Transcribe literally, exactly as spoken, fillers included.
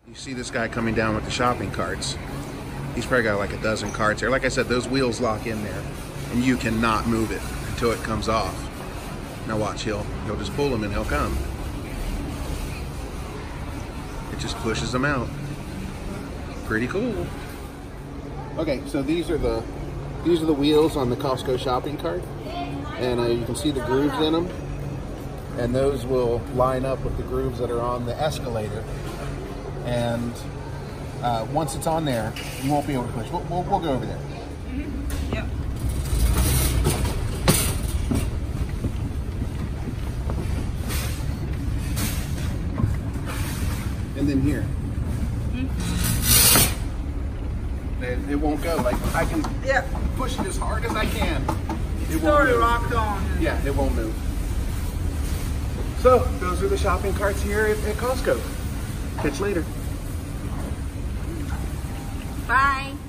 You see this guy coming down with the shopping carts. He's probably got like a dozen carts here. Like I said, those wheels lock in there and you cannot move it until it comes off. Now watch, he'll, he'll just pull them and he'll come. It just pushes them out. Pretty cool. Okay, so these are the these are the wheels on the Costco shopping cart, and uh, you can see the grooves in them, and those will line up with the grooves that are on the escalator. And uh, once it's on there, you won't be able to push. We'll, we'll, we'll go over there. Mm-hmm. Yep. And then here. It, it won't go. Like I can Yeah. push it as hard as I can. It It's won't already move. locked on. Yeah, it won't move. So those are the shopping carts here at, at Costco. Catch you later. Bye.